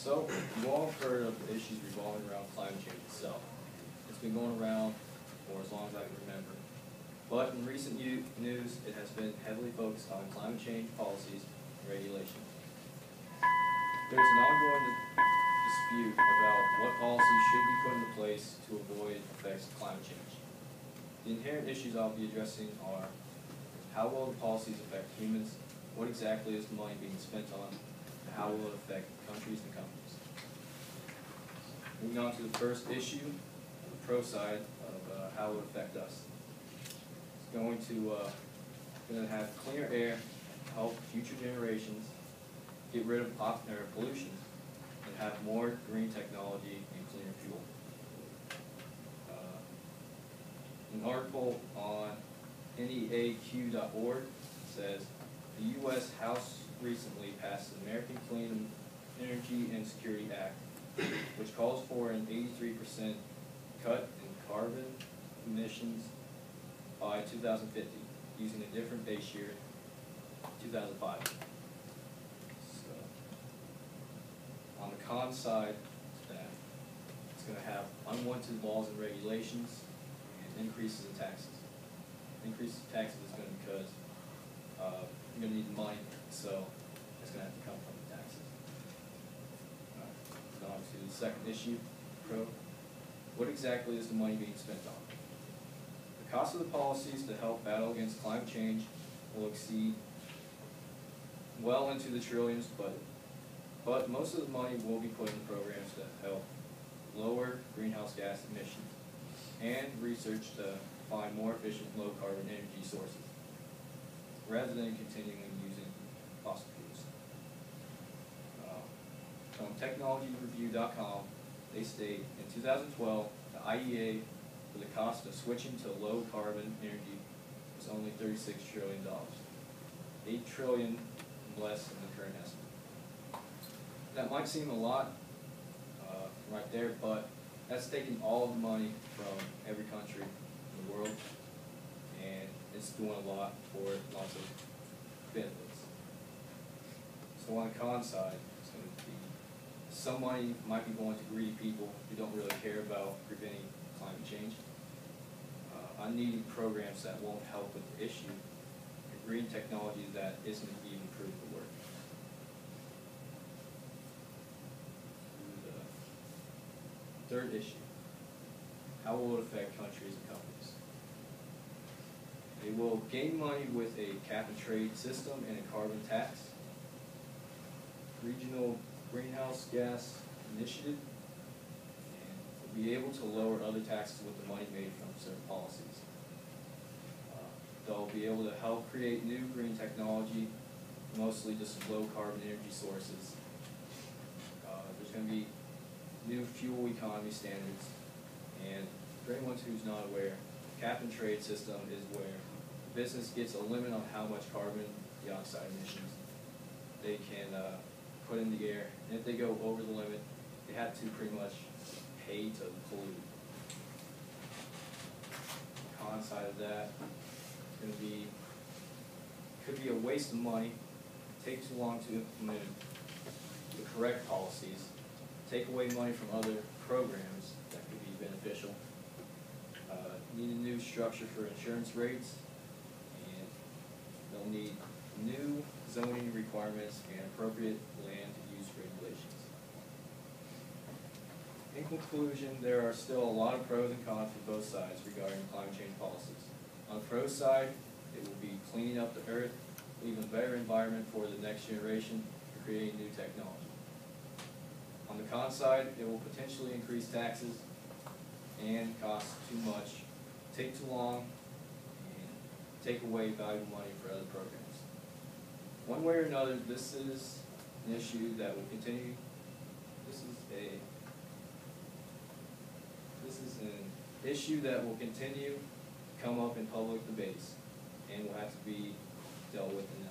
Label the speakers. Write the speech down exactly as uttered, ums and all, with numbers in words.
Speaker 1: So, you've all heard of the issues revolving around climate change itself. It's been going around for as long as I can remember. But in recent u- news, it has been heavily focused on climate change policies and regulations. There's an ongoing dispute about what policies should be put into place to avoid effects of climate change. The inherent issues I'll be addressing are: how will the policies affect humans? What exactly is the money being spent on? And how will it affect countries and companies? Moving on to the first issue, the pro side of uh, how it will affect us. It's going to, uh, going to have cleaner air, help future generations, get rid of pop, or pollution, and have more green technology and cleaner fuel. Uh, an article on N E A Q dot org says, the U S House recently passed the American Clean Energy and Security Act, which calls for an eighty-three percent cut in carbon emissions by two thousand fifty, using a different base year, two thousand five. So, on the con side, that it's going to have unwanted laws and regulations and increases in taxes. Increases in taxes is going to be because uh, you're going to need money, so it's going to have to come from the taxes. All right. On to the second issue, pro. What exactly is the money being spent on? The cost of the policies to help battle against climate change will exceed well into the trillions, but but most of the money will be put in programs to help lower greenhouse gas emissions and research to find more efficient low carbon energy sources, rather than continuing using fossil fuels. Uh, from technology review dot com, they state in two thousand twelve, the I E A, for the cost of switching to low carbon energy, was only thirty-six trillion dollars, eight trillion dollars less than the current estimate. That might seem a lot uh, right there, but that's taking all of the money from every country in the world, and it's doing a lot for lots of benefits. So on the con side, it's going to be some money might be going to greedy people who don't really care about preventing climate change, uh, unneeded programs that won't help with the issue, and green technology that isn't even proven to work. The third issue, how will it affect countries and companies? They will gain money with a cap and trade system and a carbon tax, regional greenhouse gas initiative, and will be able to lower other taxes with the money made from certain policies. Uh, they'll be able to help create new green technology, mostly just low carbon energy sources. Uh, there's going to be new fuel economy standards, and for anyone who's not aware, the cap and trade system is where the business gets a limit on how much carbon dioxide emissions they can uh, put in the air, and if they go over the limit, they have to pretty much pay to pollute. The con side of that is going to be, could be a waste of money, take too long to implement the correct policies, take away money from other programs that could be beneficial, uh, need a new structure for insurance rates, and they'll need new zoning requirements and appropriate land use regulations. In conclusion, there are still a lot of pros and cons for both sides regarding climate change policies. On the pro side, it will be cleaning up the earth, leaving a better environment for the next generation, and creating new technology. On the con side, it will potentially increase taxes and cost too much, take too long, and take away valuable money for other programs. One way or another, this is an issue that will continue. This is a this is an issue that will continue to come up in public debates and will have to be dealt with in the